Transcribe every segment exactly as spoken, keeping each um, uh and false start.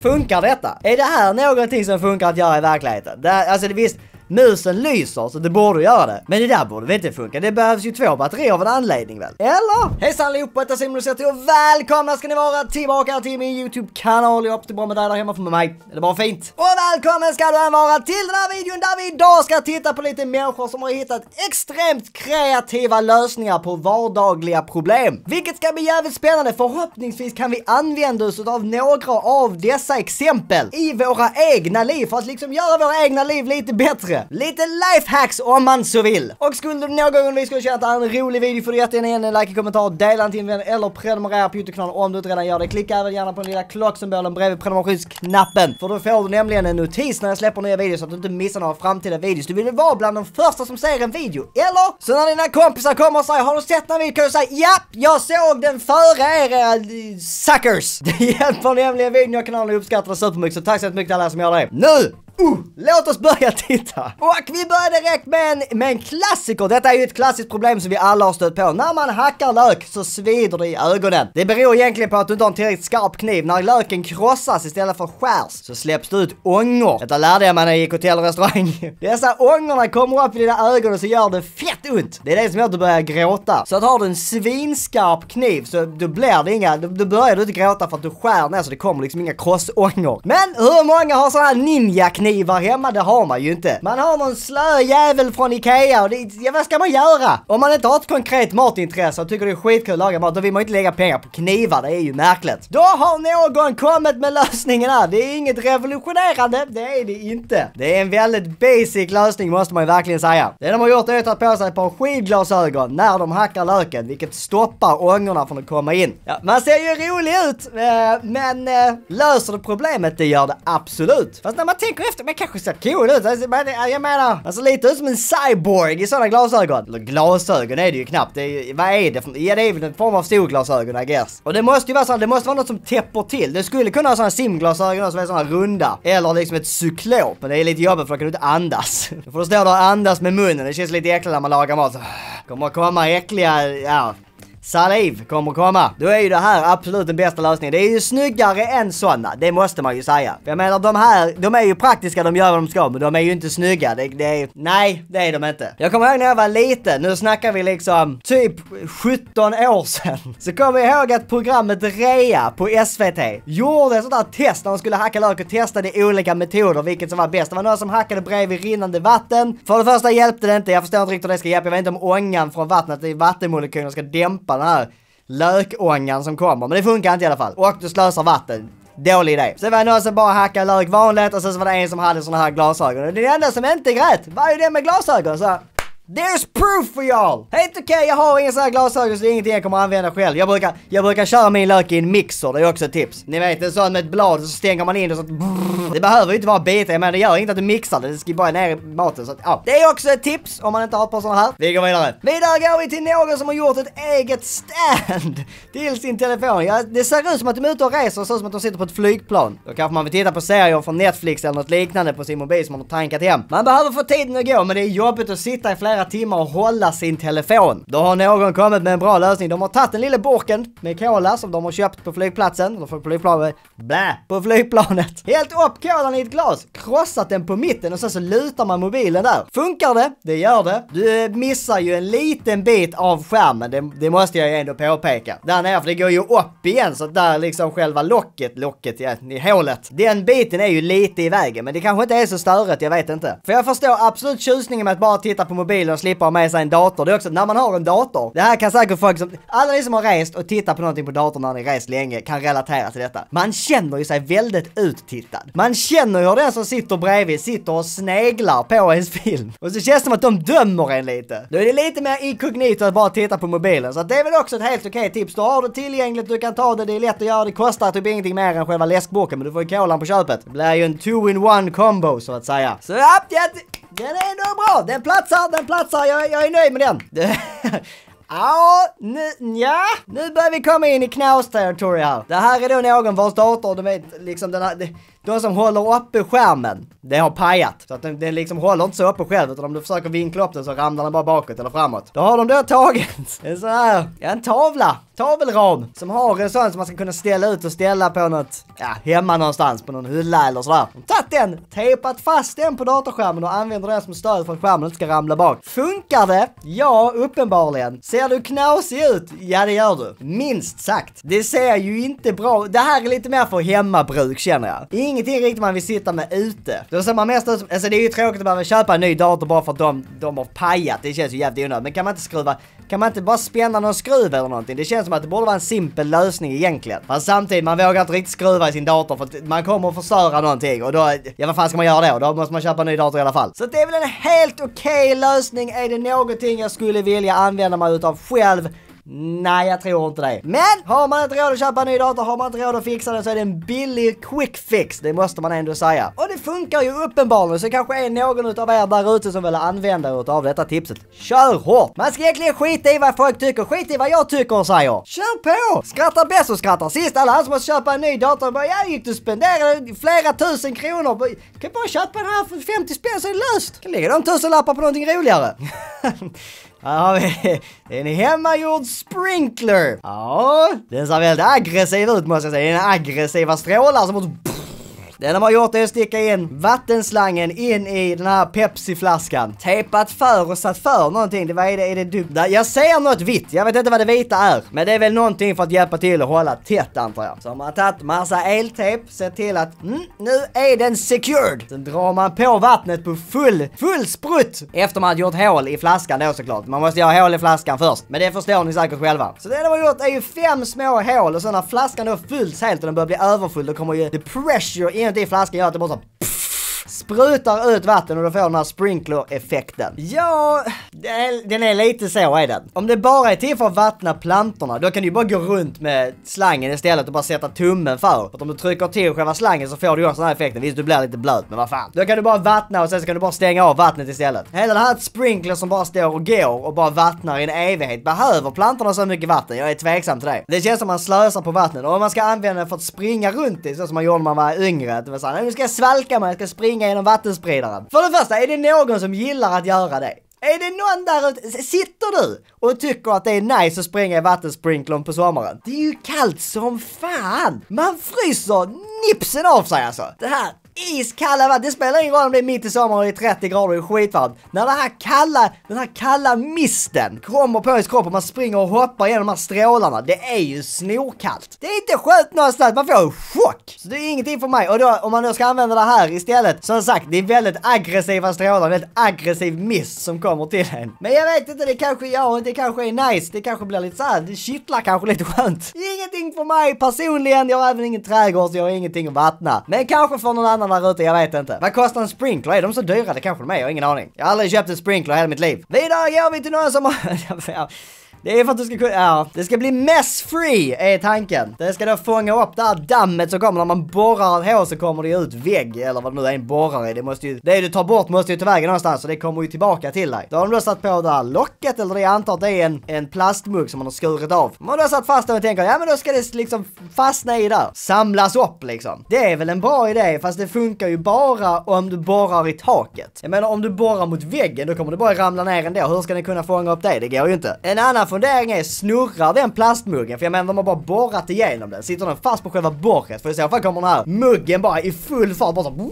Funkar detta? Är det här någonting som funkar att göra i verkligheten? Det, alltså det visst, musen lyser så det borde göra det. Men det där borde väl inte funka. Det behövs ju två batterier av en anledning väl? Eller? Hejsan allihopa, detta är Simon och och välkomna ska ni vara tillbaka till min YouTube-kanal. Jag hoppas det är bra med dig där hemma för med mig. Det är bara fint. Och välkommen ska du vara till den här videon där vi idag ska titta på lite människor som har hittat extremt kreativa lösningar på vardagliga problem. Vilket ska bli jävligt spännande. Förhoppningsvis kan vi använda oss av några av dessa exempel i våra egna liv för att liksom göra våra egna liv lite bättre. Lite lifehacks om man så vill. Och skulle du någon gång vi skulle känna att det är en rolig video får du jättegärna en like, kommentar, dela den till en vän eller prenumerera på YouTube-kanalen om du inte redan gör det. Klicka även gärna på den lilla klocksymbolen bredvid prenumerationsknappen. För då får du nämligen en notis när jag släpper nya videos så att du inte missar några framtida videos. Du vill vara bland de första som ser en video. Eller så när dina kompisar kommer och säger har du sett den videon kan du säga ja, jag såg den före er era suckers. Det hjälper nämligen videon och kanalen uppskattar supermycket så tack så mycket till alla som gör det. Nu! Uh, låt oss börja titta. Och vi börjar direkt med en, med en klassiker. Detta är ju ett klassiskt problem som vi alla har stött på. När man hackar lök så svider det i ögonen. Det beror egentligen på att du inte har en tillräckligt skarp kniv. När löken krossas istället för skärs så släpps det ut ångor. Detta lärde jag mig när jag gick hotell och restaurang. Dessa ångorna kommer upp i dina ögon och så gör det fett ont. Det är det som gör att du börjar gråta. Så att har du en svinskarp kniv så då blir det inga, då, då börjar du inte gråta för att du skär ner så det kommer liksom inga krossångor. Men hur många har sådana här ninja knivar hemma? Det har man ju inte. Man har någon slö jävel från Ikea och det, ja, vad ska man göra? Om man inte har ett konkret matintresse och tycker det är skitkul att laga mat, då vill man inte lägga pengar på knivar. Det är ju märkligt. Då har någon kommit med lösningen här. Det är inget revolutionerande. Det är det inte. Det är en väldigt basic lösning måste man ju verkligen säga. Det de har gjort är att ta på sig ett par skidglasögon när de hackar löken, vilket stoppar ångorna från att komma in. Ja, man ser ju rolig ut, men löser det problemet? Det gör det absolut. Fast när man tänker efter, men kanske ser cool ut. Alltså, jag menar, alltså lite ut som en cyborg i sådana glasögon. Eller glasögon är det ju knappt. Det är, vad är det för, ja, det är väl en form av solglasögon, I guess. Och det måste ju vara så, det måste vara något som täpper till. Det skulle kunna ha sådana simglasögon som är sådana runda. Eller liksom ett cyklop. Men det är lite jobbigt för då kan du inte andas. Då får du stå där och andas med munnen. Det känns lite äckligt när man lagar mat. Så kommer att komma äckliga, ja... saliv kommer komma. Då är ju det här absolut den bästa lösningen. Det är ju snyggare än sådana. Det måste man ju säga. För jag menar, de här, de är ju praktiska, de gör vad de ska, men de är ju inte snygga. Det, det är, nej, det är de inte. Jag kommer ihåg när jag var liten. Nu snackar vi liksom typ sjutton år sedan. Så kommer jag ihåg att programmet Rea på S V T gjorde ett sånt där test när de skulle hacka lök och testade olika metoder, vilket som var bäst. Det var några som hackade bredvid rinnande vatten. För det första hjälpte det inte. Jag förstår inte riktigt hur det ska hjälpa. Jag vet inte om ångan från vattnet i vattenmolekylerna ska dämpa den här lökångan som kommer. Men det funkar inte i alla fall. Och du slösar vatten. Dålig idé. Så var det någon som bara hackade lök vanligt och sen så var det en som hade såna här glasögon. Och det enda som inte grät var ju det med glasögon. Så there's proof for y'all. Helt okej, okay, jag har inga sådana här glasögon så det är ingenting jag kommer att använda själv. Jag brukar, jag brukar köra min lök i en mixer, det är också ett tips. Ni vet, en sån med ett blad så stänger man in det så att brrr. Det behöver ju inte vara bitar, men det gör inte att du mixar det. Det ska bara ner i maten så att, ja. Det är också ett tips om man inte har på sådana här. Vi går vidare. Vidare går vi till någon som har gjort ett eget stand till sin telefon. Ja, det ser ut som att de är ute och reser och så som att de sitter på ett flygplan. Då kanske man vill titta på serier från Netflix eller något liknande på sin mobil som man har tankat hem. Man behöver få tiden att gå, men det är jobbigt att sitta i flera timmar och hålla sin telefon. Då har någon kommit med en bra lösning. De har tagit den lilla burken med cola som de har köpt på flygplatsen. De får på flygplanet. Blä, på flygplanet. Helt upp kolan i ett glas. Krossat den på mitten och sen så lutar man mobilen där. Funkar det? Det gör det. Du missar ju en liten bit av skärmen. Det, det måste jag ju ändå påpeka. Där nere, för det går ju upp igen. Så där liksom själva locket, locket ja, i hålet. Den biten är ju lite i vägen. Men det kanske inte är så störigt, jag vet inte. För jag förstår absolut tjusningen med att bara titta på mobilen och slippa ha med sig en dator. Det är också när man har en dator. Det här kan säkert folk som, alla ni som har rest och tittat på någonting på datorn när ni rest länge kan relatera till detta. Man känner ju sig väldigt uttittad. Man känner ju hur den som sitter bredvid sitter och sneglar på ens film. Och så känns det som att de dömer en lite. Då är det lite mer inkognito att bara titta på mobilen. Så det är väl också ett helt okej tips. Då har du tillgängligt, du kan ta det, det är lätt att göra. Det kostar typ ingenting mer än själva läskburken, men du får ju kolan på köpet. Det blir ju en two-in-one combo så att säga. Så ja, den är nog bra. Den platsar, den platsar. Jag, jag är nöjd med den. Ja, nu, ja, nu börjar vi komma in i knaus-territory här. Det här är då någon vars dator, du vet, liksom den här, de som håller uppe skärmen, det har pajat. Så att den, den liksom håller inte så uppe själv, utan om du försöker vinkla upp den så ramlar den bara bakåt eller framåt. Då har de då tagit en sån här, ja, en tavla, tavelram, som har en sån som man ska kunna ställa ut och ställa på något, ja, hemma någonstans på någon hylla eller sådär. De har tagit den, tejpat fast den på datorskärmen och använder den som stöd för att skärmen inte ska ramla bak. Funkar det? Ja, uppenbarligen. Ser du knasig ut? Ja, det gör du. Minst sagt. Det ser ju inte bra. Det här är lite mer för hemmabruk, känner jag. Ingenting riktigt man vill sitta med ute. Då ser man mest ut som, alltså det är ju tråkigt att behöva köpa en ny dator bara för att de, de har pajat. Det känns ju jävligt onödigt. Men kan man inte skruva, kan man inte bara spänna någon skruv eller någonting? Det känns som att det borde vara en simpel lösning egentligen. Men samtidigt, man vågar inte riktigt skruva i sin dator för att man kommer att förstöra någonting. Och då, ja, vad fan ska man göra då? Då måste man köpa en ny dator i alla fall. Så det är väl en helt okej okay lösning. Är det någonting jag skulle vilja använda mig utav själv? Nej, jag tror inte det. Men har man inte råd att köpa en ny dator, har man inte råd att fixa den, så är det en billig quick fix. Det måste man ändå säga. Och det funkar ju uppenbarligen, så kanske är någon utav er där ute som vill använda utav detta tipset. Kör hårt! Man ska egentligen skita i vad folk tycker, skita i vad jag tycker och säger. Kör på! Skrattar bäst och skrattar sist. Alla som måste köpa en ny dator, bara, jag gick och spenderade flera tusen kronor. Kan bara köpa den här för femtio spänn så är det löst. Kan lägga de tusen lappar på någonting roligare. Här har vi en hemmagjord sprinkler. Ja, den ser väldigt aggressiv ut måste jag säga. Den är aggressiva strålar som måste... Det de har gjort är att sticka in vattenslangen in i den här Pepsi-flaskan. Tejpat för och satt för någonting. Det, vad är det? Är det du? Jag ser något vitt. Jag vet inte vad det vita är. Men det är väl någonting för att hjälpa till att hålla tätt, antar jag. Så man har tagit massa eltejp. Sett till att mm, nu är den secured. Sen drar man på vattnet på full, full sprutt. Efter man har gjort hål i flaskan då såklart. Man måste göra hål i flaskan först. Men det förstår ni säkert själva. Så det de har gjort är ju fem små hål. Och så när flaskan då fylls helt och den börjar bli överfull, då kommer ju the pressure in i flaskan gör att det bara så pff, sprutar ut vatten och då får den här sprinkler-effekten. Ja, är, den är lite så är den. Om det bara är till för att vattna plantorna, då kan du ju bara gå runt med slangen istället och bara sätta tummen för. För att om du trycker till själva slangen så får du ju också den här effekten. Visst, du blir lite blöt, men vad fan. Då kan du bara vattna och sen så kan du bara stänga av vattnet istället. Hela det här sprinkler som bara står och går och bara vattnar i en evighet. Behöver plantorna så mycket vatten? Jag är tveksam till det. Det känns som man slösar på vattnet. Och om man ska använda det för att springa runt i, så som man gjorde när man var yngre. Det var så här, nu ska jag svalka mig, jag ska springa genom vattenspridaren. För det första, är det någon som gillar att göra det? Är det någon där ute? Sitter du och tycker att det är nice att springa i vattensprinklern på sommaren? Det är ju kallt som fan. Man fryser nipsen av sig alltså. Det här iskalla vatten, det spelar ingen roll om det är mitt i sommaren och det är trettio grader och är skitvarmt. När det här kalla, den här kalla misten kommer på ens kropp och man springer och hoppar genom de här strålarna, det är ju snorkallt. Det är inte skönt någonstans, man får chock. Så det är ingenting för mig. Och då, om man då ska använda det här istället, som sagt, det är väldigt aggressiva strålar, väldigt aggressiv mist som kommer till en. Men jag vet inte, det kanske, ja, det kanske är nice, det kanske blir lite så här, det kittlar kanske lite skönt. Ingenting för mig personligen, jag har även ingen trädgård så jag har ingenting att vattna. Men kanske för någon annan där ute, jag vet inte. Vad kostar en sprinkler? Är de så dyra? Det kanske de är, jag har ingen aning. Jag har aldrig köpt en sprinkler hela mitt liv. Vidare går vi till någon som har... Det är för att du ska kunna, ja, det ska bli mess-free är tanken. Det ska då fånga upp det här dammet som kommer när man borrar ett hål så kommer det ut vägg. Eller vad det nu är en borrare. Det måste ju, det du tar bort måste ju ta vägen någonstans så det kommer ju tillbaka till dig. Då har de då satt på det här locket eller det jag antar att det är en, en plastmugg som man har skurit av. Man har då satt fast den och tänker, ja men då ska det liksom fastna i där. Samlas upp liksom. Det är väl en bra idé fast det funkar ju bara om du borrar i taket. Jag menar om du borrar mot väggen då kommer det bara ramla ner ändå. Hur ska ni kunna fånga upp det? Det går ju inte. En annan fundering är, snurrar den plastmuggen? För jag menar, de har bara borrat igenom den. Sitter den fast på själva borret? För i så fall kommer den här muggen bara i full fart. Bara så...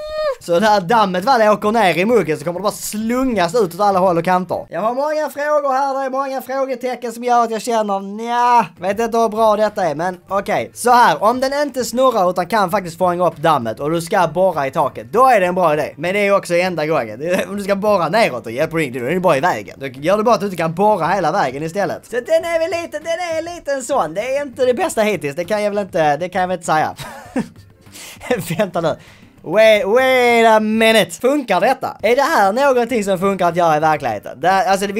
Så det här dammet väl åker ner i muggen så kommer det bara slungas ut åt alla håll och kanter. Jag har många frågor här. Det är många frågetecken som gör att jag känner, nja, vet inte hur bra detta är. Men okej, okay. Så här. Om den inte snurrar utan kan faktiskt fånga upp dammet och du ska borra i taket, då är det en bra idé. Men det är också enda gången. Om du ska borra neråt och hjälper in, då är det bara i vägen. Då gör det bara att du inte kan borra hela vägen istället. Så den är väl lite, den är lite en sån. Det är inte det bästa hittills. Det kan jag väl inte, det kan jag väl inte säga. Vänta nu. Wait, wait a minute. Funkar detta? Är det här någonting som funkar att göra i verkligheten? Det, alltså det visst,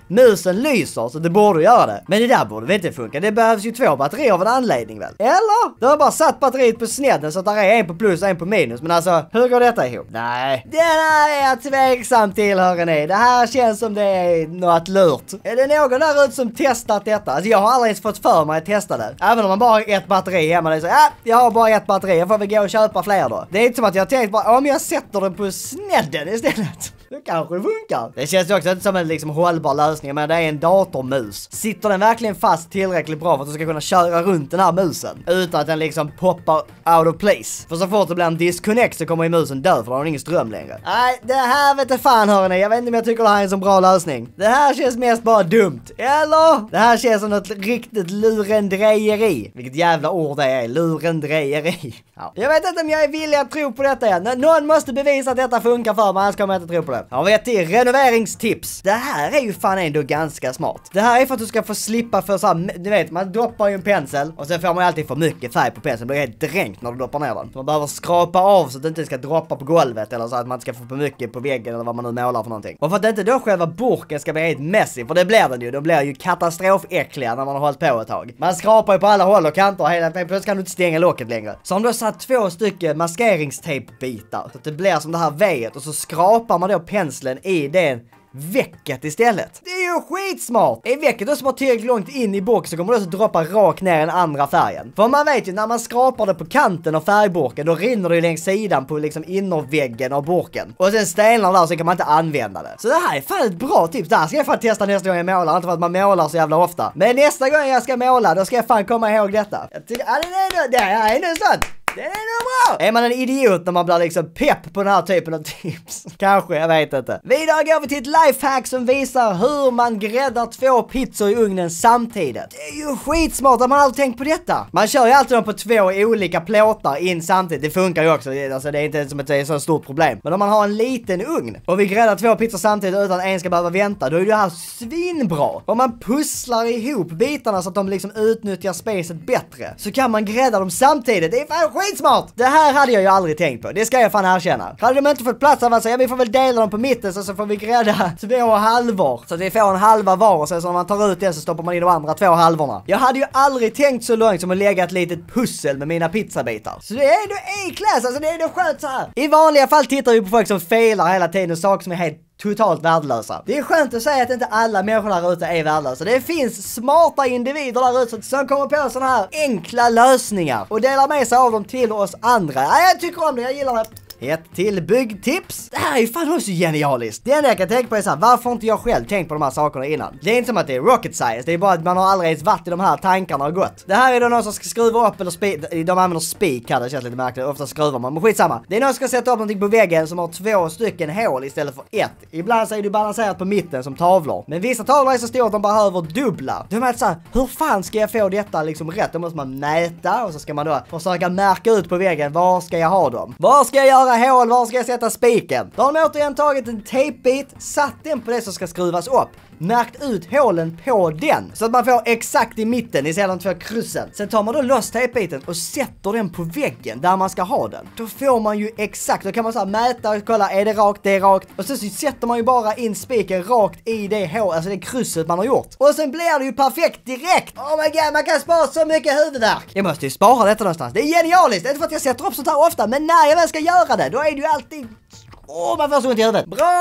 musen lyser så det borde göra det. Men det där borde väl inte funka. Det behövs ju två batterier av en anledning väl? Eller? Du har bara satt batteriet på snedden så att det är en på plus och en på minus. Men alltså, hur går detta ihop? Nej. Den här är jag tveksam till, hörrni. Det här känns som det är något lurt. Är det någon där ute som testat detta? Alltså jag har aldrig ens fått för mig att testa det. Även om man bara har ett batteri hemma. Det är så, ja, jag har bara ett batteri. Jag får väl gå och köpa fler då. Det är inte som att jag har tänkt bara, om jag sätter den på snedden istället. Det kanske funkar. Det känns ju också inte som en liksom hållbar lösning. Men det är en datormus. Sitter den verkligen fast tillräckligt bra för att du ska kunna köra runt den här musen utan att den liksom poppar out of place? För så fort det blir en disconnect så kommer ju musen dö för då har den ingen ström längre. Nej, det här vet jag fan, hörni. Jag vet inte om jag tycker det här är en så bra lösning. Det här känns mest bara dumt. Eller? Det här känns som något riktigt lurendrejeri. Vilket jävla ord det är. Lurendrejeri. Ja. Jag vet inte om jag är villig att tro på detta igen. Någon måste bevisa att detta funkar för mig, annars kommer jag inte tro på det. Jag vet till renoveringstips. Det här är ju fan ändå ganska smart. Det här är för att du ska få slippa för så här, du vet, man doppar ju en pensel och sen får man ju alltid för mycket färg på penseln. Det blir helt dränkt när du doppar ner den. Så man behöver skrapa av så att det inte ska droppa på golvet eller så att man ska få för mycket på väggen eller vad man nu målar för någonting. Och för att inte då själva burken ska bli helt messy, för det blir den ju. Då blir ju katastrofäckliga när man har hållit på ett tag. Man skrapar ju på alla håll och kanter och hela tiden. Plötsligt kan du inte stänga locket längre. Så om du har satt två stycken maskeringstejpbitar så att det blir som det här vejet och så skrapar man då penseln i den väcket istället. Det är ju skitsmart! Är väcket då som har tillräckligt långt in i burken så kommer det också droppa rakt ner den andra färgen. För man vet ju, när man skrapar det på kanten av färgburken då rinner det ju längs sidan på liksom innerväggen av burken. Och sen stelnar där så kan man inte använda det. Så det här är fan ett bra tips. Det här ska jag fan testa nästa gång jag målar. Inte för att man målar så jävla ofta. Men nästa gång jag ska måla då ska jag fan komma ihåg detta. Jag tycker, ja, det är det här är nu sånt. Det är nog bra! Är man en idiot när man blir liksom pepp på den här typen av tips? Kanske, jag vet inte. Vidare går vi till ett lifehack som visar hur man gräddar två pizzor i ugnen samtidigt. Det är ju skitsmart att man aldrig tänkt på detta. Man kör ju alltid dem på två olika plåtar in samtidigt. Det funkar ju också, alltså det är inte som att det är ett så stort problem. Men om man har en liten ugn och vi gräddar två pizzor samtidigt utan en ska behöva vänta, då är det här svinbra. Om man pusslar ihop bitarna så att de liksom utnyttjar spacet bättre, så kan man grädda dem samtidigt. Det är fan skitsmart! Det här hade jag ju aldrig tänkt på. Det ska jag fan erkänna. Hade de inte fått plats av att säga, vi får väl dela dem på mitten så, så får vi grädda två halvor. Så att vi får en halva var och sen så när man tar ut det så stoppar man i de andra två halvorna. Jag hade ju aldrig tänkt så långt som att lägga ett litet pussel med mina pizzabitar. Så det är ändå A-class, alltså det är ändå skönt så här. I vanliga fall tittar vi på folk som failar hela tiden och saker som är helt totalt värdelösa. Det är skönt att säga att inte alla människor där ute är värdelösa. Det finns smarta individer där ute som kommer på sådana här enkla lösningar och delar med sig av dem till oss andra. Ja, jag tycker om det, jag gillar det. Ett till byggtips. Det här är ju fan också genialiskt. Det enda jag kan tänka på är så här, varför har inte jag själv tänkt på de här sakerna innan? Det är inte som att det är rocket science, det är bara att man har aldrig ens varit i de här tankarna och gått. Det här är då någon som ska skruva upp eller spik, de använder spik här, det känns lite märkligt, ofta skruvar man, men skitsamma. Det är någon som ska sätta upp någonting på väggen som har två stycken hål istället för ett. Ibland så är det balanserat på mitten som tavlor, men vissa tavlor är så stora att de behöver dubbla. De är så här, hur fan ska jag få detta liksom rätt? Då måste man mäta och så ska man då försöka märka ut på väggen, var ska jag ha dem? Var ska jag göra hål, var ska jag sätta spiken? Då har de återigen tagit en tejpbit, satt den på det som ska skruvas upp, märkt ut hålen på den så att man får exakt i mitten istället för kryssen. Sen tar man då loss tejpbiten och sätter den på väggen där man ska ha den. Då får man ju exakt, då kan man så här mäta och kolla, är det rakt, det är rakt. Och sen så sätter man ju bara in spiken rakt i det hål, alltså det krysset man har gjort. Och sen blir det ju perfekt direkt. Oh my god, man kan spara så mycket huvudvärk. Jag måste ju spara detta någonstans. Det är genialiskt, det är inte för att jag sätter upp sånt här ofta, men när jag väl ska göra det, då är det ju alltid... Åh, oh, man får så ont i huvudet. Bra,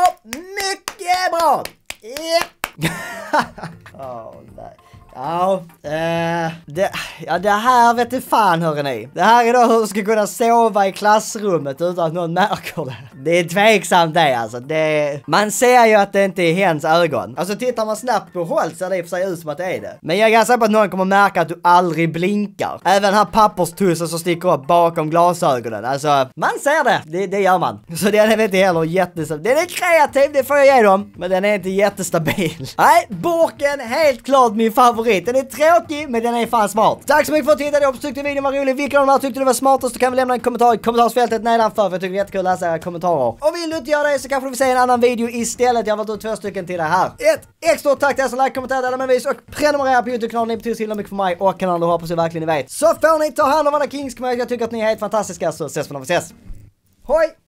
mycket bra. Yeah. oh, nej. Ja, eh, det, ja, det här vet du fan, hörrni. Det här är då hur du ska kunna sova i klassrummet utan att någon märker det. Det är tveksamt det alltså. Det, man ser ju att det inte är hens ögon. Alltså tittar man snabbt på håll så ser det i och för sig ut som att det är det. Men jag är ganska säker på att någon kommer märka att du aldrig blinkar. Även den här papperstussen som sticker upp bakom glasögonen. Alltså, man ser det. Det, det gör man. Så den är inte heller jättestabil. Den är kreativ, det får jag ge dem. Men den är inte jättestabil. Nej, burken helt klart min favorit. Den är tråkig, men den är fan smart. Tack så mycket för att tittade. Jag hoppas tyckte videon var rolig. Vilka av de här tyckte du var smartast så kan vi lämna en kommentar i kommentarsfältet nedanför. För jag tycker det är jättekul att läsa era kommentarer. Och vill du inte göra det så kanske du vill se en annan video istället. Jag har valt ut två stycken till det här. Ett extra tack till er som like, kommenterar, delar med vis och prenumerera på YouTube-kanalen. Ni betyder så himla mycket för mig och kanalen. Hoppas jag verkligen ni vet. Så får ni ta hand om alla kings. Jag tycker att ni är helt fantastiska. Så ses vi när vi ses. Hoj!